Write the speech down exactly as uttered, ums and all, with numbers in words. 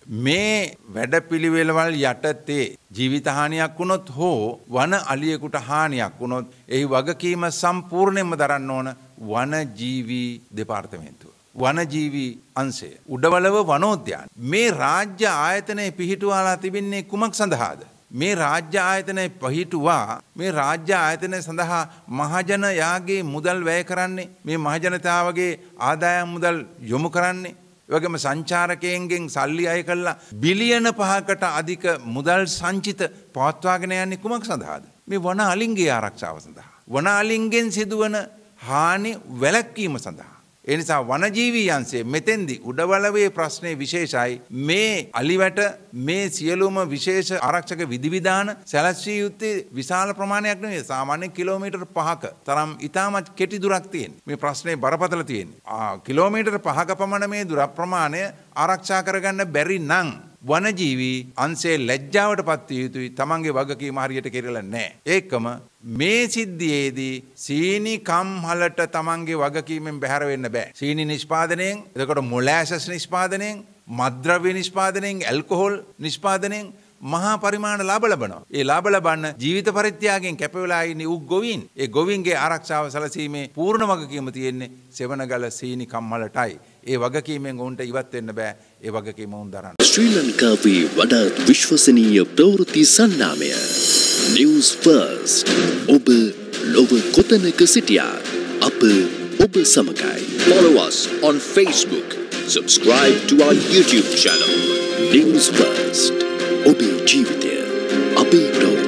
මේ වැඩපිළිවෙළවල් යටතේ ජීවිත හානියක් වුණොත් හෝ වන අලියෙකුට හානියක් වුණොත් එහි වගකීම සම්පූර්ණයෙන්ම දරන්න ඕන වනජීවී දෙපාර්තමේන්තුව. වනජීවී අංශය. උඩවලව වනෝද්‍යාන. මේ රාජ්‍ය ආයතනයේ පිහිටුවාලා තිබෙන්නේ කුමක් සඳහාද? මේ රාජ්‍ය ආයතනයේ පිහිටුවා මේ රාජ්‍ය ආයතනය සඳහා මහජනයාගේ මුදල් වැය කරන්නේ, මේ මහජනතාවගේ ආදායම් මුදල් යොමු කරන්නේ, වගේම සංචාරකයන්ගෙන් සල්ලි අය කළා බිලියන පහකට අධික මුදල් සංචිත පවත්වාගෙන යන්නේ කුමක් සඳහාද? මේ වන අලින්ගේ ආරක්ෂාව සඳහා. වන අලින්ගෙන් සිදුවන හානි වැළැක්වීම සඳහා. ඒ නිසා වනජීවී අංශයේ මෙතෙන්දී උඩවලවේ ප්‍රශ්නේ විශේෂයි. මේ අලිවැට මේ සියලුම විශේෂ ආරක්ෂක විධිවිධාන සැලැස්විය යුත්තේ විශාල ප්‍රමාණයක් නෙවෙයි. සාමාන්‍ය කිලෝමීටර් පහක තරම් ඉතාමත් කෙටි දුරක් තියෙනවා. මේ ප්‍රශ්නේ බරපතල තියෙන්නේ. ආ කිලෝමීටර් පහක පමණ මේ දුර ප්‍රමාණය ආරක්ෂා කරගන්න බැරි නම් වනජීවී අංශයේ ලැජ්ජාවට පත් විය යුතුයි. තමන්ගේ වගකීම හරියට කෙරෙලා නැහැ. ඒකම මේ සිද්ධියේදී සීනි කම්හලට තමන්ගේ වගකීමෙන් බැහැර වෙන්න බෑ. සීනි නිෂ්පාදනයෙන්, එතකොට මොලෑසස් නිෂ්පාදනයෙන්, මද්ද්‍රව්‍ය නිෂ්පාදනයෙන්, ඇල්කොහොල් නිෂ්පාදනයෙන් මහා පරිමාණ ලාභ ලබනවා. ඒ ලාභ ලබන්න ජීවිත පරිත්‍යාගයෙන් කැප වෙලා ඉන්න උ ගොවීන්, ඒ ගොවීන්ගේ ආරක්ෂාව සැලසීමේ පූර්ණ වගකීම තියෙන්නේ සෙවණගල සීනි කම්හලටයි. ඒ වගකීමෙන් උන්ට ඉවත් වෙන්න බෑ. ඒ වගකීම උන් දරන්න. ශ්‍රී ලංකාවේ වඩාත් විශ්වසනීය ප්‍රවෘත්ති සන්නාමය News First. ඔබ ලොව කොතැනක සිටියාත් අප ඔබ සමගයි. Follow us on Facebook. Subscribe to our YouTube channel. News First. ඔබේ ජීවිතය අපේ ප්‍රවෘත්ති.